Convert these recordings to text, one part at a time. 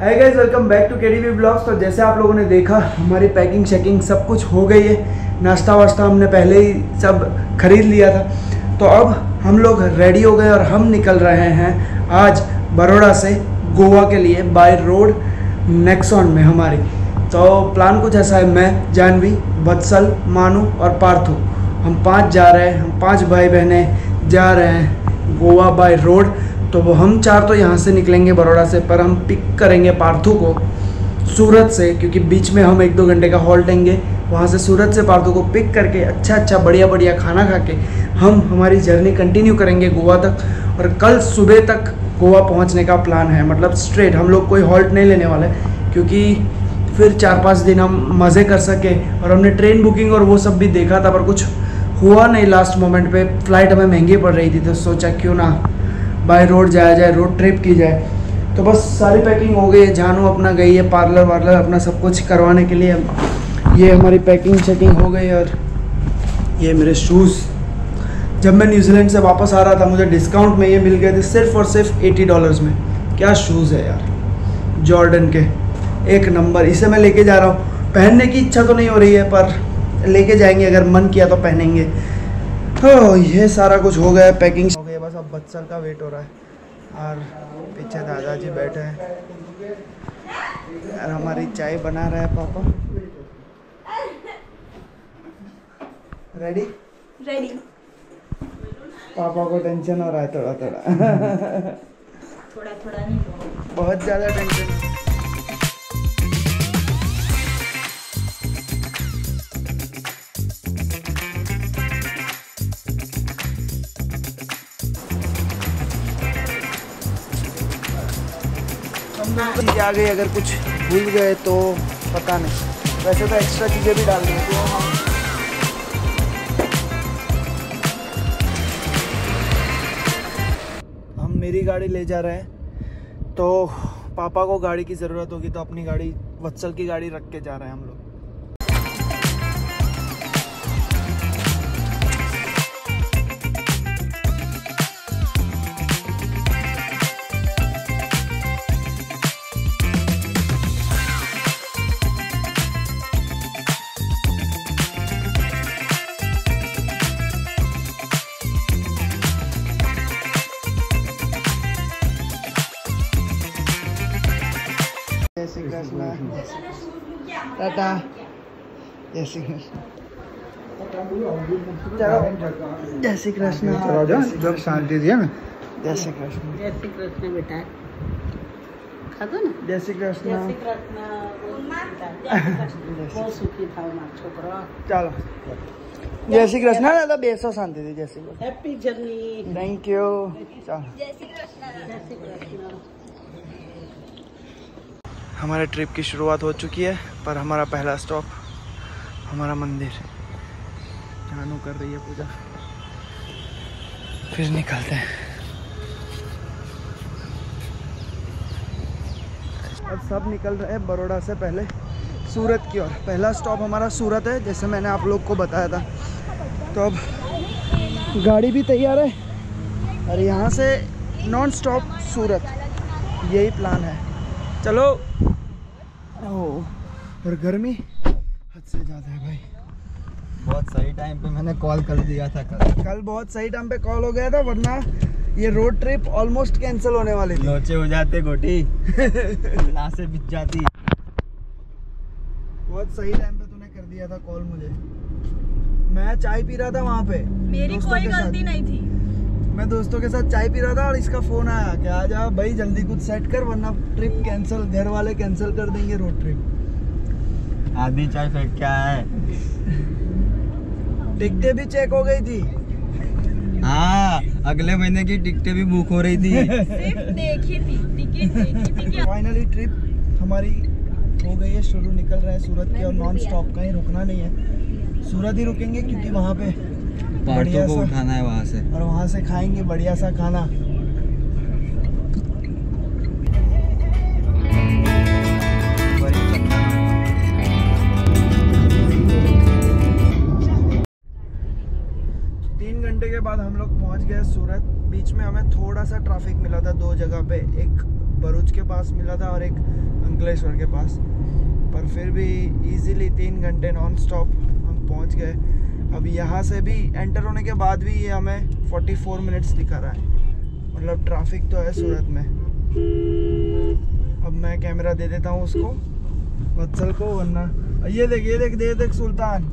Hi guys, welcome back to KDV blogs. तो जैसे आप लोगों ने देखा हमारी पैकिंग शेकिंग सब कुछ हो गई है। नाश्ता वाश्ता हमने पहले ही सब खरीद लिया था। तो अब हम लोग रेडी हो गए और हम निकल रहे हैं आज बड़ौदा से गोवा के लिए बाय रोड नेक्सॉन में हमारी। तो प्लान कुछ ऐसा है, मैं, जानवी, वत्सल, मानू और पार्थू, हम 5 जा रहे हैं। हम 5 भाई बहनें जा रहे हैं गोवा बाय रोड। तो वो हम 4 तो यहाँ से निकलेंगे बड़ौदा से, पर हम पिक करेंगे पार्थू को सूरत से, क्योंकि बीच में हम 1-2 घंटे का हॉल्ट लेंगे। वहाँ से सूरत से पार्थू को पिक करके अच्छा बढ़िया खाना खा के हम हमारी जर्नी कंटिन्यू करेंगे गोवा तक। और कल सुबह तक गोवा पहुँचने का प्लान है, मतलब स्ट्रेट। हम लोग कोई हॉल्ट नहीं लेने वाले, क्योंकि फिर 4-5 दिन हम मज़े कर सके। और हमने ट्रेन बुकिंग और वो सब भी देखा था, पर कुछ हुआ नहीं लास्ट मोमेंट पे। फ़्लाइट हमें महंगी पड़ रही थी, तो सोचा क्यों ना बाय रोड जाया जाए, रोड ट्रिप की जाए। तो बस सारी पैकिंग हो गई है। जानू अपना गई है पार्लर वार्लर अपना सब कुछ करवाने के लिए। ये हमारी पैकिंग शेकिंग हो गई। और ये मेरे शूज़, जब मैं न्यूजीलैंड से वापस आ रहा था मुझे डिस्काउंट में ये मिल गए थे सिर्फ और सिर्फ $80 में। क्या शूज़ है यार, जॉर्डन के, एक नंबर। इसे मैं लेके जा रहा हूँ। पहनने की इच्छा तो नहीं हो रही है, पर लेके जाएंगे, अगर मन किया तो पहनेंगे। तो ये सारा कुछ हो गया है, पैकिंग हो गई है। बस अब बच्चल का वेट हो रहा है और पीछे दादाजी बैठे हैं और हमारी चाय बना रहा है पापा। Ready ready. पापा को टेंशन हो रहा है थोड़ा थोड़ा नहीं, बहुत ज़्यादा टेंशन। चीज़ें आ गई, अगर कुछ भूल गए तो पता नहीं। वैसे तो एक्स्ट्रा चीज़ें भी डाल दी तो हम मेरी गाड़ी ले जा रहे हैं। तो पापा को गाड़ी की ज़रूरत होगी, तो अपनी गाड़ी, वत्सल की गाड़ी रख के जा रहे हैं हम लोग। जय श्री कृष्ण, टाटा, जय श्री कृष्ण, जय श्री कृष्ण, जब शांति दिया ना, जय श्री कृष्ण, जय श्री कृष्ण बेटा, खा दो ना, जय श्री कृष्ण, जय श्री कृष्ण, बहुत सुखी था ना छोकरा। चलो जय श्री कृष्ण ना, तो बेसो शांति दी। जय Shri Krishna, happy journey, thank you. चलो जय श्री कृष्ण, जय श्री कृष्ण। हमारे ट्रिप की शुरुआत हो चुकी है, पर हमारा पहला स्टॉप हमारा मंदिर। जानू कर रही है पूजा, फिर निकलते हैं। अब सब निकल रहे हैं बड़ौदा से पहले सूरत की ओर। पहला स्टॉप हमारा सूरत है, जैसे मैंने आप लोग को बताया था। तो अब गाड़ी भी तैयार है और यहाँ से नॉन स्टॉप सूरत, यही प्लान है। चलो। और गर्मी हद से ज़्यादा है भाई। बहुत सही टाइम पे मैंने कॉल कर दिया था कल बहुत सही टाइम पे कॉल हो गया था, वरना ये रोड ट्रिप ऑलमोस्ट कैंसिल होने वाली थी। लोचे हो जाते गोटी, लाशें बिछ जाती। बहुत सही टाइम पे तूने कर दिया था कॉल मुझे। मैं चाय पी रहा था वहाँ पे, मेरी कोई गलती नहीं थी। मैं दोस्तों के साथ चाय पी रहा था और इसका फोन आया कि आ जा भाई जल्दी कुछ सेट कर, वरना ट्रिप कैंसिल, घर वाले कैंसिल कर देंगे रोड ट्रिप। आधी चाय फेंक क्या है। टिकटें भी चेक हो गई थी। हाँ, अगले महीने की टिकटें भी बुक हो रही थी। सिर्फ देखी थी, टिकट देखी थी। फाइनली ट्रिप हमारी हो गई है शुरू। निकल रहा है सूरत की और नॉन स्टॉप, कहीं रुकना नहीं है। सूरत ही रुकेंगे क्योंकि वहाँ पे पार्थू को उठाना है वहाँ से, और वहाँ से खाएंगे बढ़िया सा खाना। घंटे के बाद हम लोग पहुंच गए सूरत। बीच में हमें थोड़ा सा ट्रैफिक मिला था 2 जगह पे, एक भरूच के पास मिला था और एक अंकलेश्वर के पास, पर फिर भी इजीली 3 घंटे नॉन स्टॉप हम पहुंच गए। अब यहाँ से भी एंटर होने के बाद भी ये हमें 44 मिनट्स दिखा रहा है, मतलब ट्रैफिक तो है सूरत में। अब मैं कैमरा दे देता हूँ उसको, वत्सल को, वरना ये देख सुल्तान,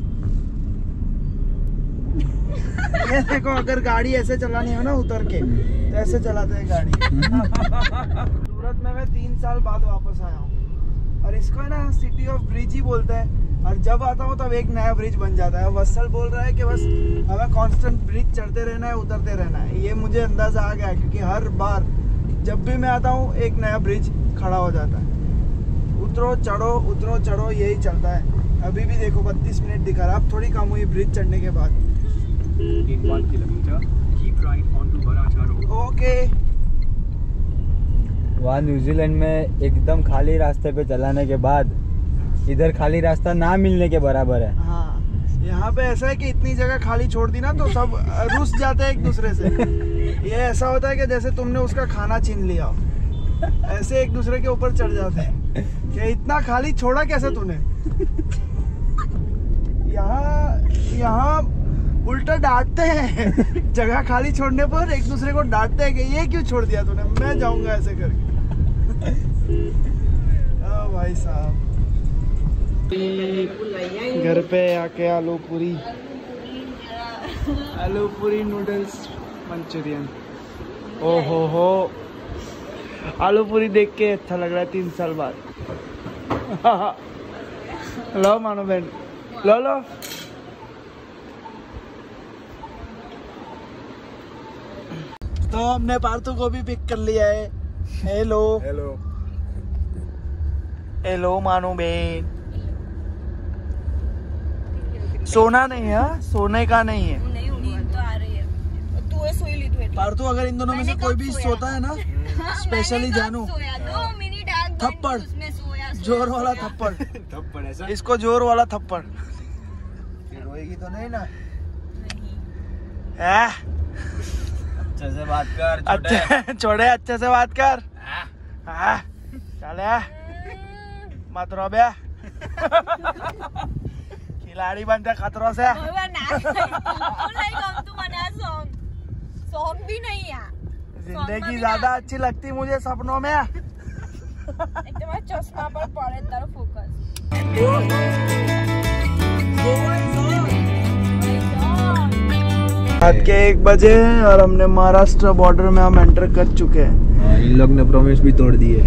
ये देखो, अगर गाड़ी ऐसे चलानी हो ना उतर के तो ऐसे चलाते हैं गाड़ी। सूरत में मैं 3 साल बाद वापस आया हूँ और इसको है ना सिटी ऑफ ब्रिज ही बोलते हैं, और जब आता हूँ तब एक नया ब्रिज बन जाता है। वत्सल बोल रहा है कि बस हमें कांस्टेंट ब्रिज चढ़ते रहना है, उतरते रहना है। ये मुझे अंदाजा आ गया, क्योंकि हर बार जब भी मैं आता हूँ एक नया ब्रिज खड़ा हो जाता है। उतरो चढ़ो यही चलता है। अभी भी देखो 32 मिनट दिखा रहा है। अब थोड़ी कम हुई ब्रिज चढ़ने के बाद। In 1 kilometer, keep right onto Baracha Road. Okay. वहाँ न्यूजीलैंड में एकदम खाली रास्ते पे चलाने के बाद इधर खाली रास्ता ना मिलने के बराबर है। हाँ, यहाँ पे ऐसा है कि इतनी जगह खाली छोड़ दी ना तो सब रुस जाते हैं एक दूसरे से। ये ऐसा होता है कि जैसे तुमने उसका खाना छीन लिया हो, ऐसे एक दूसरे के ऊपर चढ़ जाते हैं कि इतना खाली छोड़ा कैसे तूने। यहाँ उल्टा डांटते हैं, जगह खाली छोड़ने पर एक दूसरे को डांटते हैं कि ये क्यों छोड़ दिया तूने, मैं जाऊंगा ऐसे करके। भाई साहब, घर पे आके आलू पूरी नूडल्स मंचूरियन। ओहो हो, आलू पूरी देख के अच्छा लग रहा है 3 साल बाद। लो मानो बहन, लो। तो हमने पार्थू को भी पिक कर लिया है। हेलो मानो बहन। सोना नहीं है, सोने का नहीं है। नहीं, नींद तो आ रही है। तू सोई ली तू। पार्थू, अगर इन दोनों में से कोई भी सोता है ना, स्पेशली जानू, थप्पड़, जोर वाला थप्पड़ ऐसा, इसको जोर वाला थप्पड़। रोएगी तो नहीं ना? अच्छे से बात कर, छोड़े, अच्छे से बात कर। चले मत रो बे, खिलाड़ी बनते खतरों से। सॉन्ग भी नहीं है। जिंदगी ज्यादा अच्छी लगती मुझे सपनों में। एकदम चश्मा पर पड़े तेरा फोकस। रात के 1 बजे और हमने महाराष्ट्र बॉर्डर में हम एंटर कर चुके हैं। इन लोग ने प्रॉमिस भी तोड़ दिए।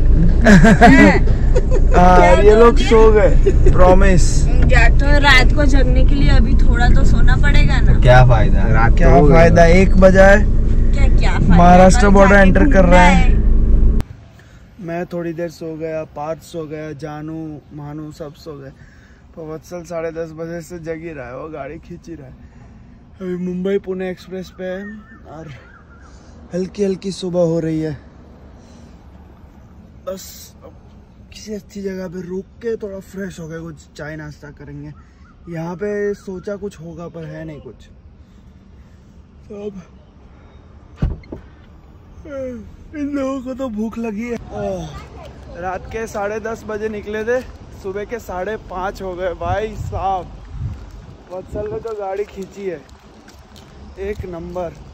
ये लोग सो गए, प्रॉमिस। तो रात को जगने के लिए अभी थोड़ा तो सोना पड़ेगा ना। क्या फायदा, रात क्या फायदा, 1 बजा है, क्या फायदा, महाराष्ट्र बॉर्डर एंटर कर रहा है। मैं थोड़ी देर सो गया, पार्थ सो गया, जानू मानू सब सो गए। वत्सल 10:30 बजे से जग ही रहा है, वो गाड़ी खींच ही रहा है। अभी मुंबई पुणे एक्सप्रेस पे है और हल्की हल्की सुबह हो रही है। बस अब किसी अच्छी जगह पे रुक के थोड़ा फ्रेश हो गए, कुछ चाय नाश्ता करेंगे। यहाँ पे सोचा कुछ होगा पर है नहीं कुछ। तो अब इन लोगों को तो भूख लगी है। रात के 10:30 बजे निकले थे, सुबह के 5:30 हो गए भाई साहब। वत्सल ने तो गाड़ी खींची है, एक नंबर।